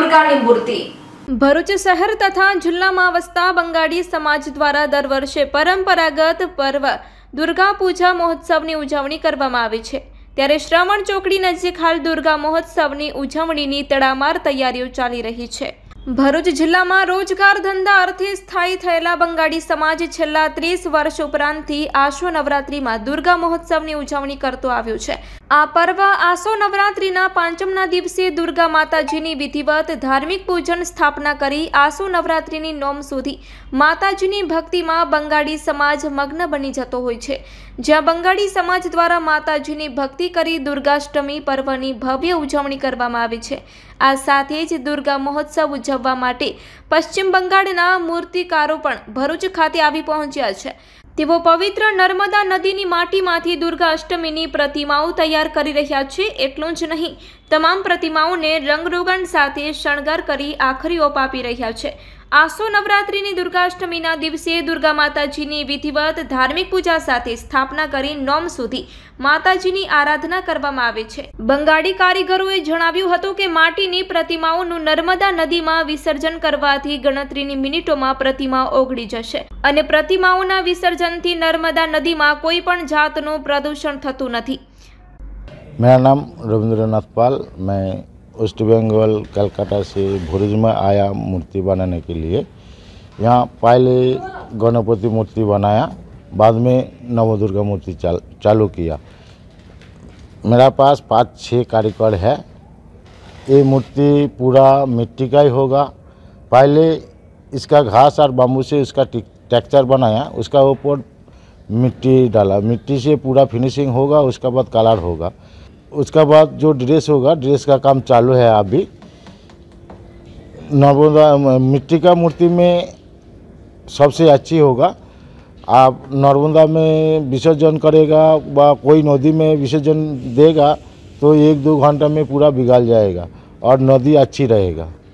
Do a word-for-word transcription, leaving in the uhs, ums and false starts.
दुर्गानी मूर्ति। ભરૂચ શહેર તથા જિલ્લામાં વસતા બંગાળી સમાજ દ્વારા દર વર્ષે પરંપરાગત પર્વ દુર્ગા પૂજા મહોત્સવની ઉજવણી કરવામાં આવે છે। ત્યારે શ્રવણ ચોકડી નજીક હાલ દુર્ગા મહોત્સવની ઉજવણીની તડામાર તૈયારીઓ ચાલી રહી છે। ભરૂચ જિલ્લામાં રોજગાર ધંધા અર્થે સ્થાયી થયેલા બંગાળી સમાજ છેલ્લા ત્રીસ વર્ષ ઉપરાંતથી આસો નવરાત્રિમાં દુર્ગા મહોત્સવની ઉજવણી કરતો આવ્યો છે। આ પર્વ આસો નવરાત્રિના પાંચમના દિવસે દુર્ગા માતાજીની વિધિવત ધાર્મિક પૂજન સ્થાપના કરી આસો નવરાત્રિની નોમ સુધી માતાજીની ભક્તિમાં બંગાળી સમાજ મગ્ન બની જતો હોય છે। જ્યાં બંગાળી સમાજ દ્વારા માતાજીની ભક્તિ કરી દુર્ગાષ્ટમી પર્વની ભવ્ય ઉજવણી કરવામાં આવે છે। આ સાથે જ દુર્ગા મહોત્સવ ઉજવવા માટે પશ્ચિમ બંગાળના મૂર્તિકારો પણ ભરૂચ ખાતે આવી પહોંચ્યા છે। તેઓ પવિત્ર નર્મદા નદીની માટીમાંથી દુર્ગા અષ્ટમીની પ્રતિમાઓ તૈયાર કરી રહ્યા છે। એટલું જ નહીં, તમામ પ્રતિમાઓને રંગરોગન સાથે શણગાર કરી આખરી ઓપ આપી રહ્યા છે। આસો નવરાત્રિની દુર્ગાષ્ટમીના દિવસે દુર્ગા માતાજીની વિધિવત ધાર્મિક પૂજા સાથે સ્થાપના કરી નોમ સુધી માતાજીની આરાધના કરવામાં આવે છે। બંગાળી કારીગરોએ જણાવ્યું હતું કે માટીની પ્રતિમાઓનું નર્મદા નદીમાં વિસર્જન કરવાથી ગણતરીની મિનિટોમાં પ્રતિમા ઓગળી જશે અને પ્રતિમાઓના વિસર્જનથી નર્મદા નદીમાં કોઈ પણ જાતનું પ્રદૂષણ થતું નથી। मेरा नाम रविंद्रनाथ पाल, मैं वेस्ट बंगाल कलकत्ता से भरूच में आया मूर्ति बनाने के लिए। यहाँ पहले गणपति मूर्ति बनाया, बाद में नवदुर्गा मूर्ति चाल, चालू किया। मेरा पास पाँच छः कारीगर है। ये मूर्ति पूरा मिट्टी का ही होगा। पहले इसका घास और बाम्बू से उसका टेक्सचर बनाया, उसका ऊपर मिट्टी डाला, मिट्टी से पूरा फिनिशिंग होगा, उसका बाद कलर होगा। उसका बाद जो ड्रेस होगा, ड्रेस का काम चालू है अभी। नर्मदा मिट्टी का मूर्ति में सबसे अच्छी होगा। आप नर्मदा में विसर्जन करेगा व कोई नदी में विसर्जन देगा तो एक दो घंटा में पूरा बिगड़ जाएगा और नदी अच्छी रहेगा।